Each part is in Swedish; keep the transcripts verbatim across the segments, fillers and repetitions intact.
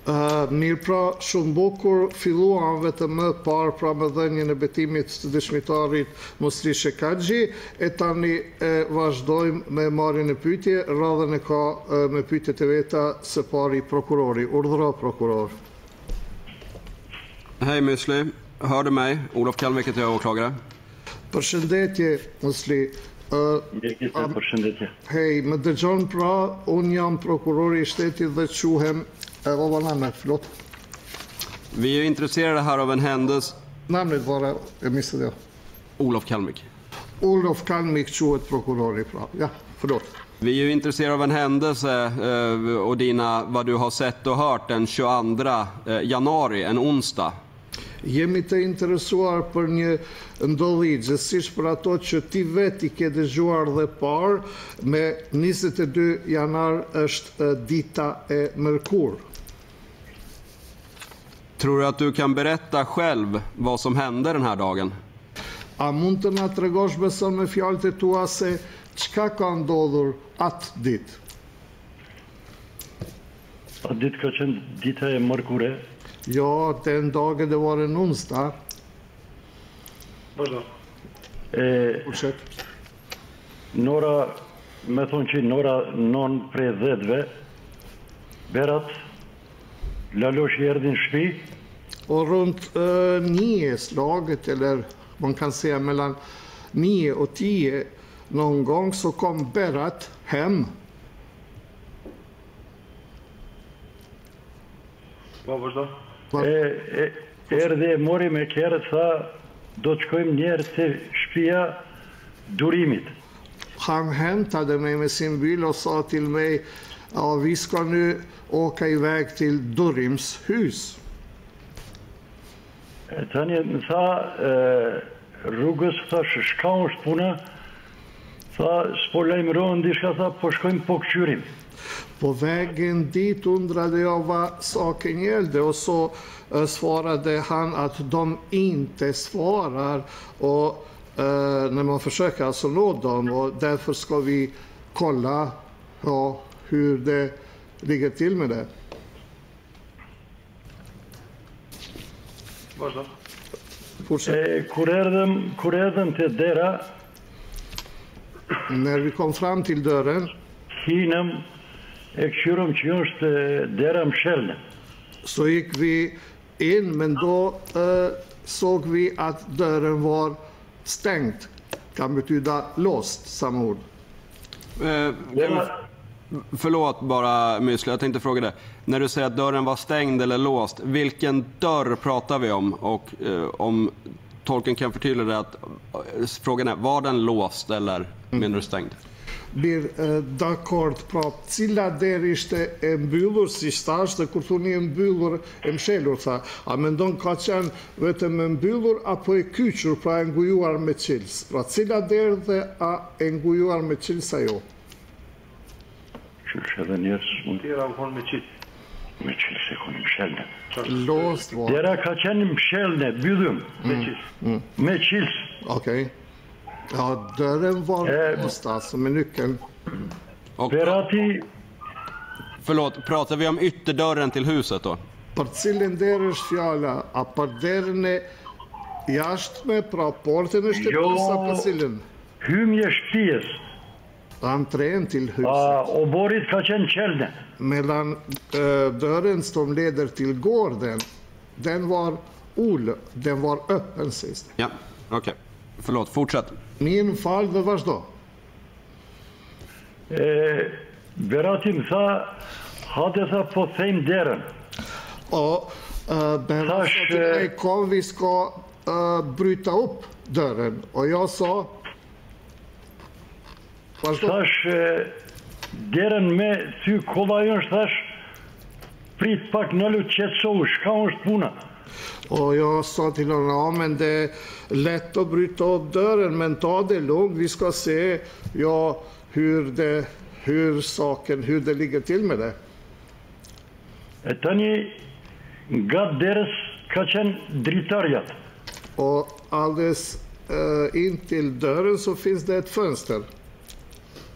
Uh, mirë pra, shumë bukur, filluan vetëm më parë pra me dhënien e betimit të dëshmitarit Musli Shekaxhi, e tani e vazhdojmë me marrjen e pyetje, radhën e ka e, me pyetjet e veta së pari prokurori. Urdhëro prokuror. Hej Musli, hör du mig? Olof Kalmik heter jag, åklagare. Përshëndetje Musli. Uh, um, përshëndetje. Hej, më dëgjon pra, unë jam prokurori i shtetit dhe quhem vad var namnet? Förlåt. Vi är intresserade här av en händelse. Namnet var, jag missade det. Olof Kalmik. Olof Kalmik, quhet prokurori pra. Ja, förlåt. Vi är ju intresserade av en händelse eh, och dina, vad du har sett och hört den tjugoandra januari, en onsdag. Jemi të interesuar për një ndodhi, gjithsesi për ato që ti vet i ke dëgjuar dhe parë, me njëzet e dy janar është dita e mërkurë. Tror du att du kan berätta själv vad som hände den här dagen? A mund të na tregosh beson me fjalët e tua se çka ka ndodhur atë ditë? Atë ditë ka qenë dita e mërkure. Ja, den dagen det var en onsdag. Vazhdo. E, Fortsätt. Nora, me thonë që Nora non prej dhjetëve, Berat, Lalosh i erdhi në shtëpi. Och runt uh, nio-slaget, eller man kan säga mellan nio och tio, någon gång så kom Berat hem. Po, vazhdo. E, e, erdhi e mori me kerët, tha, do të shkojmë njerë të shtëpia durimit. Han hämtade mig med sin bil och sa till mig, ja, vi ska nu åka iväg till Durims hus. E, tani më tha, e, rrugës, thash, shka është puna, tha, s'po lajmërohen dishka, tha, po shkojmë po këqyrim. På vägen dit undrade jag vad saken gällde och så uh, svarade han att de inte svarar och uh, när man försöker alltså nå dem, och därför ska vi kolla ja, hur det ligger till med det. Vazhdo. Fortsätt. E, kur erdhëm, kur erdhëm te dera, När vi kom fram till dörren hinëm e këshyrëm që është dera mshelne. så gick vi in, men då uh, såg vi att dörren var stängt. Kan betyda låst, samma ord. Eh, kan, förlåt bara Musli, jag tänkte fråga dig. När du säger att dörren var stängd eller låst, vilken dörr pratar vi om? Och eh, om tolken kan förtydliga det, att eh, frågan är, var den låst eller menar du stängd? Bir uh, dakord, pra cila derë ishte e mbyllur si stash, dhe kur thoni e mbyllur e mshelur, tha, a mendon ka qenë vetëm e mbyllur apo e kyçur, pra e ngujuar me qils? Pra cila derë dhe a e ngujuar me qils ajo? Qysh edhe njerës mund tjera u konë me qils. Me qils e konë mshelne. Låst var. Dera ka qenë mshelne, byllëm. Me qils. Mm. Me qils. Okej. Okay. Ja, dörren var Eh, låst alltså med nyckeln. Och, Berati, förlåt, pratar vi om ytterdörren till huset då? Për cilin derë është fjala? A për derën e jashtme, pra portën e shtëpisë, apo cilin? hymje shtëpijës. Entrén till huset. A, oborit ka qenë qelne. Mellan uh, dörren som leder till gården, den var ol, den var öppen sist. Ja, okej. Okay. Förlåt, fortsätt. Min fall dhe vazhdo. E, Berati më tha, hade tha po thejmë derën. Och uh, Berra sa till mig, kom vi ska uh, bryta upp dörren. Och jag sa, vazhdo. Thash, e, derën me thy kollajën, thash, prit pak nëllu qetsohu, shka është puna. Och jag sa till honom, ja men det är lätt att bryta upp dörren, men ta det lugnt, vi ska se ja, hur, det, hur saken, hur det ligger till med det. E tani, nga derës ka qenë dritarjat. Och alldeles uh, in till dörren så finns det ett fönster.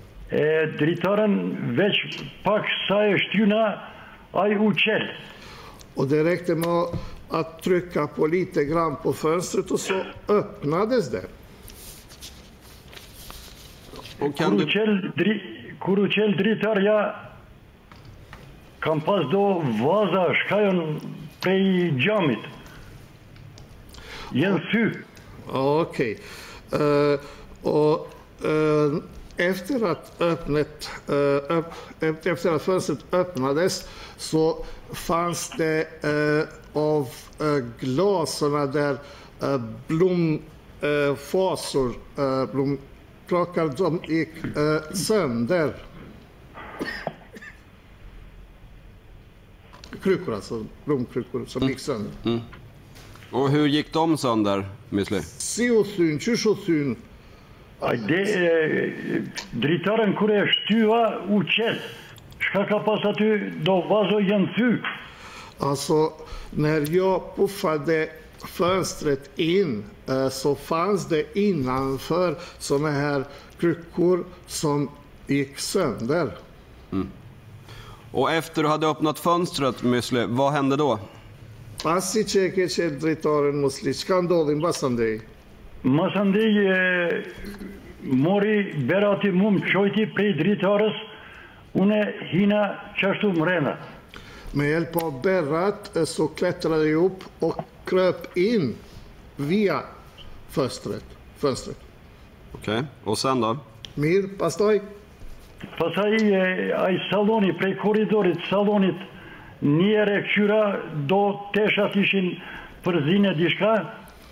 E dritaren veç pak sa e shtyna, ai u qel. Och det räckte med att trycka på lite grann på fönstret och så öppnades det. Och kan du... Kuruchel dritarja kam pas do vaza shkajon prej gjamit. Jen sy. Okej. Okay. Uh, och uh, efter att öppnet, uh, öpp, efter att fönstret öppnades så fanns det uh, av uh, glas såna där uh, blomfasor, uh, blomplockar, de gick uh, sönder. Krukor alltså, blomkrukor som gick sönder. Mm. Och hur gick de sönder, Müsli? Siosyn, kyshosyn. Aj, det dritaren kur e shtyva u qet. Shka ka pas aty do vazo jen thy. Alltså, när jag puffade fönstret in så fanns det innanför såna här krukor som gick sönder. Mm. Och efter du hade öppnat fönstret, Müsli, vad hände då? Pasi që e ke qenë drejtoren Musli, çka ndodhi mbas andej? Mas andej mori Berati mum qojti prej dritarës, une hina qashtu mrena. Med hjälp av Berat så klättrade jag upp och kröp in via fönstret. fönstret. Okej, okay. Och sen då? Mir, pastaj? Pasaj aj saloni, prej korridorit salonit, njëre këqyra do teshat ishin përzine dishka?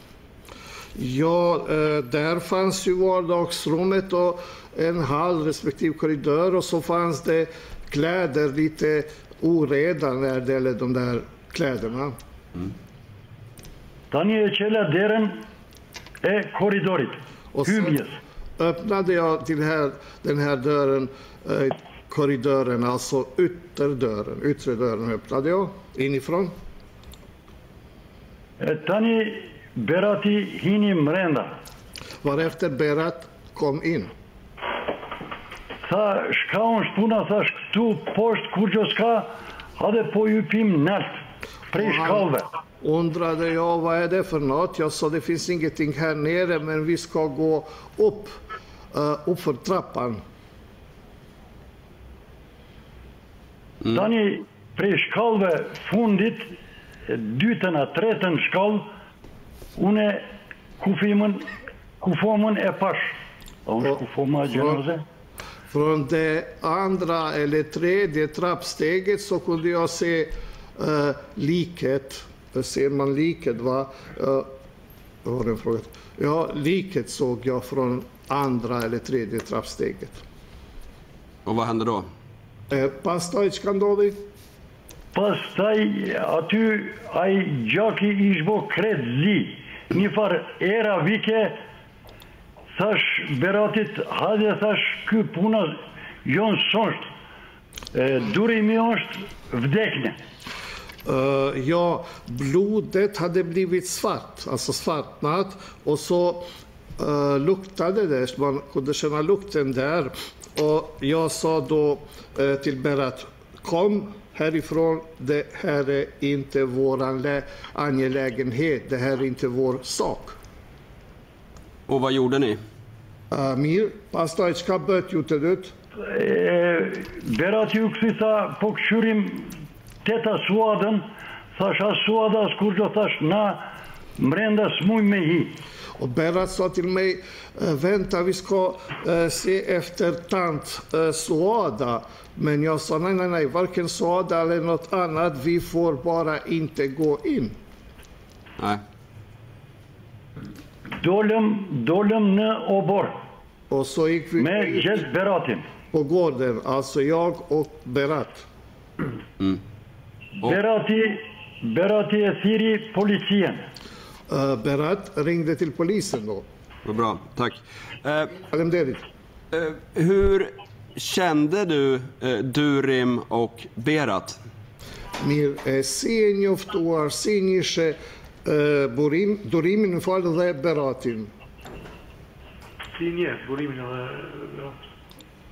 Ja, där fanns ju vardagsrummet och en hall respektive korridor och så fanns det kläder lite oreda när det gäller de där kläderna. Mm. Tani e qela deren e korridorit, hymjes. Öppnade jag till här, den här dörren, eh, korridoren, alltså ytterdörren, yttre dörren öppnade jag inifrån. Tani Berati hini mrenda. Varefter Berat kom in. Tha shka on shpuna, tha këtu poshtë kur gjo s'ka, hade po ju pim nalt, prej shkallve. Undrade jag, vad är det för något? Jag sa, det finns ingenting här nere, men vi ska gå upp, uh, upp för trappan. Mm. Tani prej shkallve fundit, dytën a tretën shkall, une kufimën, kufomën e pash. A unë kufoma gjenoze? Från det andra eller tredje trappsteget så kunde jag se uh, liket. Ser man liket, va? Uh, jag har en fråga. Ja, liket såg jag från andra eller tredje trappsteget. Och vad hände då? Uh, pastaj çka ndodhi? Pastaj aty ai gjaki ishbo kret zi. Një far era vike, thash Beratit, hade thash ky puna jon s'osht. Durimi është vdekne. Uh, ja, blodet hade blivit svart, alltså svartnat, och så uh, luktade det, man kunde känna lukten där. Och jag sa då uh, till Berat, kom härifrån, det här är inte våran angelägenhet, det här är inte vår sak. Och vad gjorde ni? Uh, Mir, pastaj çka bët ju të dytë? Berat ju këthisa po këshyrim teta suadën, thash as suada as kur gjo, thash na mrenda s'muj me hi. Och Berat sa till mig, vänta vi ska uh, se efter tant uh, Suada. Men jag sa nej, nej, nej, varken Suada eller något annat, vi får bara inte gå in. Nej. Dolem, dolem në obor. Och så gick vi med gjelë Beratin. På gården, alltså jag och Berat. Mm. Och... Berati, Berati e thiri policien. Uh, Berat ringde till polisen då. Vad bra, tack. Eh, Alemderit. eh, hur kände du eh, Durim och Berat? Mir e si e njoftuar, si njishe uh, burim, Durimin në falë dhe Beratin. Si një, Durimin dhe...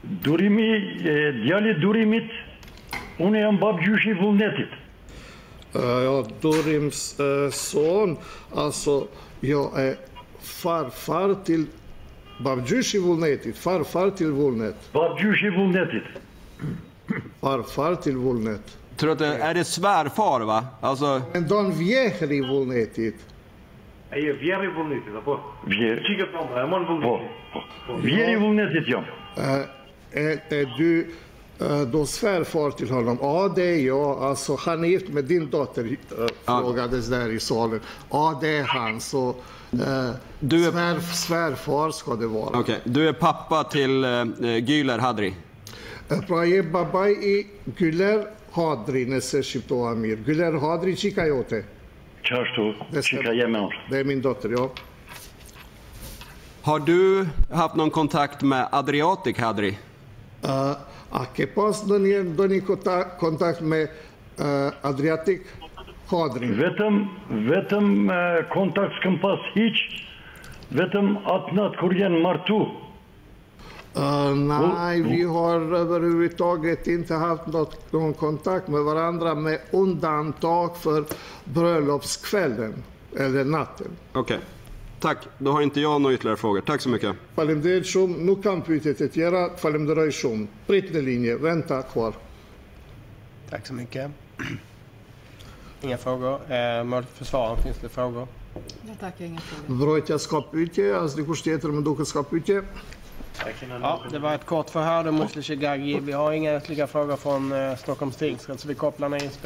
Durimi, e, djali Durimit, unë jam bab gjyshi vullnetit. Uh, ja, Dorims uh, son, alltså jag är farfar till Babjushi Vullnetit, farfar till Vullnet. Babjushi Vullnetit. Farfar till Vullnet. Tror att det, är det svärfar va? Alltså... Men de viehri Vullnetit. Är Vieri Vullnetit, apo? Vieri. Kika på mig, man Vullnetit. Vieri Vullnetit, ja. Uh, är, är du uh, då svärfar till honom? Ja, det är jag. Alltså, han är gift med din dotter, uh, Ja. frågades där i salen. Ja, det är han. Så uh, Du är- svär, svärfar ska det vara. Okej, okay. Du är pappa till uh, Güler Hadri. Praje babai i Güler Hadri nese shqipto Amir. Güler Hadri qika jote? Qashtu, qika jeme unë. Det är min dotter, ja. Har du haft någon kontakt med Adriatic Hadri? Uh, a ke pas ndonjë ndonjë kontak, kontakt me uh, Adriatic Hadrin? Vetëm, vetëm eh, kontakt s'këm pas hiq, vetëm atë natë kur jenë martu. Uh, nej, vi har överhuvudtaget inte haft något, någon kontakt med varandra med undantag för bröllopskvällen eller natten. Okej, okay. Tack. Då har inte jag några ytterligare frågor. Tack så mycket. Faleminderit shumë, nuk kam pyetje të tjera, falenderoj shumë. Prit në linje, vänta kvar. Tack så mycket. Inga frågor. Eh, Målförsvararen, finns det frågor? Jag tackar, inga frågor. Mbrojtja s'ka pyetje, as dikush tjetër më duket s'ka pyetje. Ja, det var ett kort förhör. Musli Shigagi. Vi har inga ytterligare frågor från eh, Stockholms tingsrätt, så vi kopplar ner